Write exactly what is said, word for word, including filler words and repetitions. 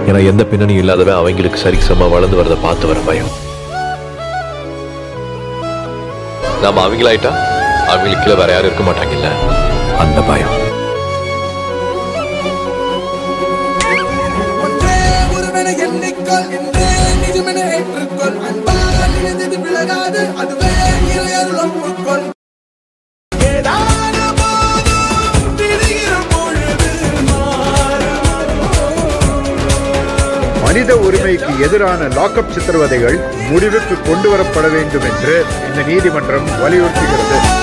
ஏன்னா எந்த பின்னணியும் இல்லாதவன் அவங்களுக்கு சரிசமா வளர்ந்து வரதை பார்த்து வர பயம். நாம அவங்களாயிட்டா அவங்களுக்கு கீழே வேற யாரும் இருக்க மாட்டாங்கல்ல, அந்த பயம். மனித உரிமைக்கு எதிரான லாக்அப் சித்திரவதைகள் முடிவுக்கு கொண்டு வரப்பட வேண்டும் என்று இந்த நீதிமன்றம் வலியுறுத்துகிறது.